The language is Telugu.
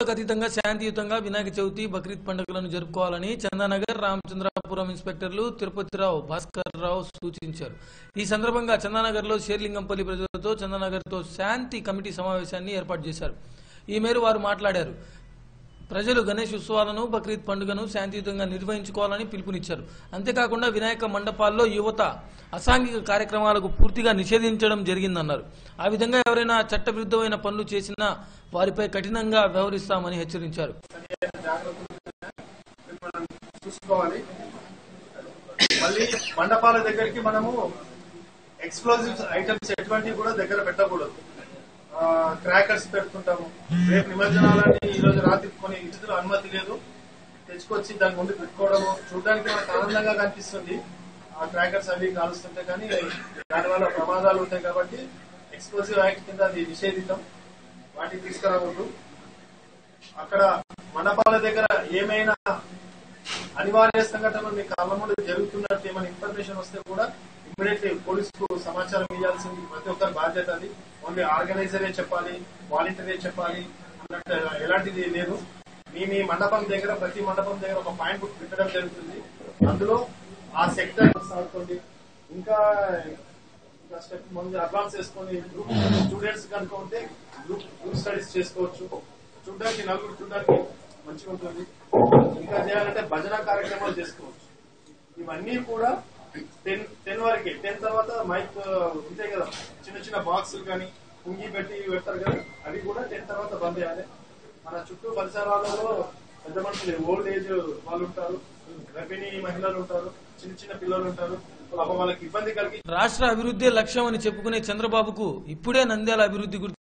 అతీతంగా శాంతియుతంగా వినాయక చవితి బక్రీద్ పండుగలను జరుపుకోవాలని చందానగర్ రామచంద్రాపురం ఇన్స్పెక్టర్లు తిరుపతిరావు భాస్కర్రావు సూచించారు. ఈ సందర్భంగా చందానగర్లో షేర్లింగంపల్లి ప్రజలతో చందానగర్తో శాంతి కమిటీ సమావేశాన్ని ఏర్పాటు చేశారు. ఈ మేరకు వారు మాట్లాడారు. ప్రజలు గణేష్ ఉత్సవాలను బక్రీద్ పండుగను శాంతియుతంగా నిర్వహించుకోవాలని పిలుపునిచ్చారు. అంతేకాకుండా వినాయక మండపాల్లో యువత అసాంఘిక కార్యక్రమాలకు పూర్తిగా నిషేధించడం జరిగిందన్నారు. ఆ విధంగా ఎవరైనా చట్టవిరుద్ధమైన పనులు చేసినా వారిపై కఠినంగా వ్యవహరిస్తామని హెచ్చరించారు. మళ్ళీ మండపాల దగ్గరికి మనము ఎక్స్ప్లోజివ్స్ ఐటమ్స్ ఎటువంటివి కూడా దగ్గర పెట్టకూడదు. క్రాకర్స్ పెడుతుంటాము. రేపు నిమజ్జనాలని ఈ రోజు రాత్రి కొన్ని ఇతరులు అనుమతి లేదు, తెచ్చుకొచ్చి దాని ముందు పెట్టుకోవడము చూడడానికి మనకు ఆనందంగా కనిపిస్తుంది. ఆ క్రాకర్స్ అవి కాలుస్తుంటే కానీ దానివల్ల ప్రమాదాలు ఉంటాయి కాబట్టి ఎక్స్ప్లోజివ్ యాక్ట్ కింద అది నిషేధితం. వాటికి తీసుకురావద్దు. అక్కడ మండపాల దగ్గర ఏమైనా అనివార్య సంఘటనలు మీ కళ్ళ ముందు జరుగుతున్నట్టు ఏమైనా ఇన్ఫర్మేషన్ వస్తే కూడా ఇమ్మీడియట్లీ పోలీసుకు సమాచారం ఇవ్వాల్సింది ప్రతి ఒక్కరి బాధ్యత. అది ఓన్లీ ఆర్గనైజరే చెప్పాలి, వాలంటీరే చెప్పాలి అన్నట్టు ఎలాంటిది లేదు. మీ మండపం దగ్గర ప్రతి మండపం దగ్గర ఒక పాయింట్ బుక్ పెట్టడం జరుగుతుంది. అందులో ఆ సెక్టర్ సాగుతుంది. ఇంకా స్టెప్ ముందు అడ్వాన్స్ చేసుకుని గ్రూప్ స్టూడెంట్స్ కనుక ఉంటే గ్రూప్ స్టడీస్ చేసుకోవచ్చు. చూడడానికి నలుగురు చూడడానికి మంచిగా ఉంటుంది. ఇంకా చేయాలంటే భజన కార్యక్రమాలు చేసుకోవచ్చు. ఇవన్నీ కూడా 10 వరకే. 10 తర్వాత మైక్ ఉంటాయి కదా, చిన్న చిన్న బాక్సులు కానీ కుంగి పెట్టి పెడతారు కదా, అవి కూడా 10 తర్వాత బంద్ చేయాలి. మన చుట్టూ పరిసరాలలో పెద్ద మనుషులు, ఓల్డ్ ఏజ్ వాళ్ళు ఉంటారు, గర్భిణీ మహిళలు ఉంటారు, చిన్న చిన్న పిల్లలు ఉంటారు. వాళ్ళకి ఇబ్బంది కలిగి రాష్ట్ర అభివృద్ధి లక్ష్యం అని చెప్పుకునే చంద్రబాబుకు ఇప్పుడే నంద్యాల అభివృద్ధి